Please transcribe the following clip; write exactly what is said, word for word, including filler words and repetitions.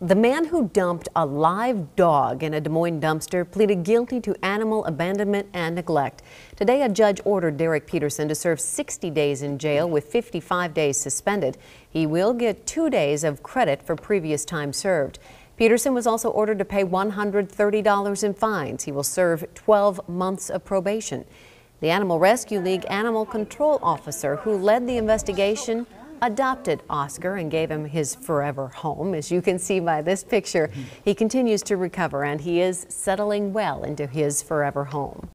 The man who dumped a live dog in a Des Moines dumpster pleaded guilty to animal abandonment and neglect. Today, a judge ordered Derek Peterson to serve sixty days in jail with fifty-five days suspended. He will get two days of credit for previous time served. Peterson was also ordered to pay one hundred thirty dollars in fines. He will serve twelve months of probation. The Animal Rescue League animal control officer who led the investigation adopted Oscar and gave him his forever home. As you can see by this picture, he continues to recover and he is settling well into his forever home.